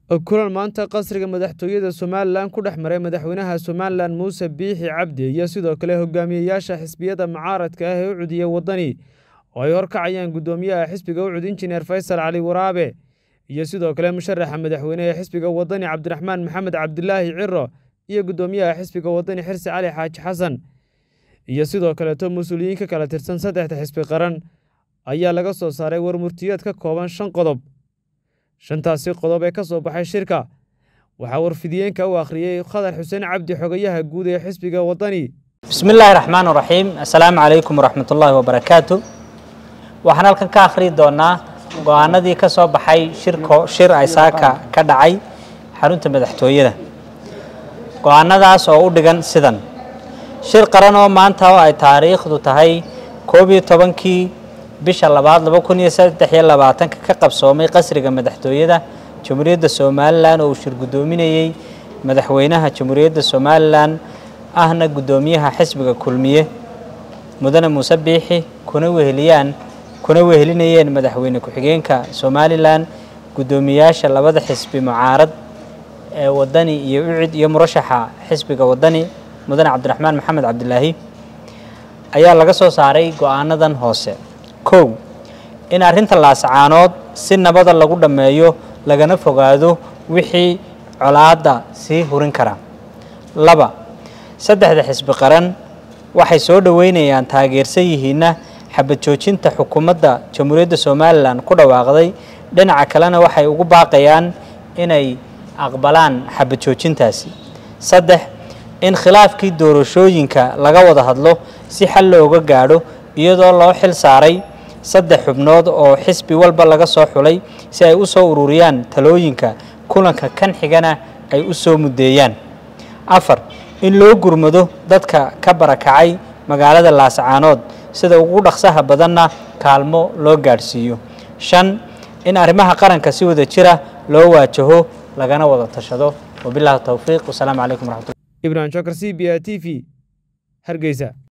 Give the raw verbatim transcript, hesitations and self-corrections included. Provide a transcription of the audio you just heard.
kulan maanta qasriga madaxtooyada Somaliland ku dhexmaray madaxweynaha Somaliland Muuse Biixi Cabdi iyo sidoo kale hogaamiyayaasha xisbiyada mucaaradka ah ee u cudiyay wadani oo ay horkacayaan gudoomiyaha xisbiga u cud injineer Faysal Cali Waraabe iyo sidoo kale musharaxa madaxweynaha xisbiga wadani Cabdiraxmaan Maxamed Cabdilaahi Ciro iyo gudoomiyaha xisbiga wadani Xirsi Cali Xaaji Xasan iyo sidoo kale to mas'uuliyiin ka kala tirsan saddexda xisbi qaran ayaa laga soo saaray warmurtiyeed ka kooban shan qodob. shantaasi qodob ee ka soo baxay shirka waxaa warfidiyeenka u akhriyay Khadar Xuseen Cabdi xogayaha guud ee xisbiga wadani. Bismillahir Rahmaanir Rahiim. Assalaamu calaykum waraxmatullaahi wabarakaatuh. Waxaan halkan ka akhri doonaa go'aanadii ka soo baxay shirko shir ay saaka ka dhacay xarunta madaxtooyada. Go'aanadaas oo u dhigan sidan: shir qaran oo maanta oo ay taariikhdu tahay koob iyo tobankii bisha labaad laba kun iyo saddex iyo labaatan ka qabsoomay qasriga madaxtooyada Jamhuuriyadda Somaliland oo shir gudoominayay madaxweynaha Jamhuuriyadda Somaliland ahna gudoomiyaha xisbiga kulmiye mudane Muuse Biixi kuna weheliyaan kuna wehelinayeen madaxweyne ku-xigeenka Somaliland gudoomiyaasha labada xisbi mucaarad ee wadani iyo u cid iyo murashaxa xisbiga wadani mudane Cabdiraxmaan Maxamed Cabdilaahi ayaa laga soo saaray go'aanadan hoose. kow in arrinta laascaanood si nabada lagu dhameeyo lagana fogaado wixii colaadda sii hurin kara. laba saddexda xisbi qaran waxay soo dhaweynayaan taageersan yihiinna xabad joojinta xukuumadda Jamhuuriyadda Somaliland ku dhawaaqday, dhinaca kalena waxay ugu baaqayaan inay aqbalaan xabad joojintaasi. saddex in khilaafkii doorashooyinka laga wada hadlo si xal looga gaadho iyadoo loo xil saaray saddex xubnood oo xisbi walba laga soo xulay si ay u soo ururiyaan talooyinka kulanka kan xigana ay u soo mudeeyaan. afar in loo gurmado dadka ka barakacay magaalada Laascaanood sida ugu dhaqsaha badanna kaalmo loo gaarsiiyo. shan in arrimaha qaranka si wada jira loo waajaho lagana wada tashado. wabillahi tawfiiq. Wassalaamu calaykum waraxmatullahi. Ibrahim Shakar, C B A T V, Hargeysa.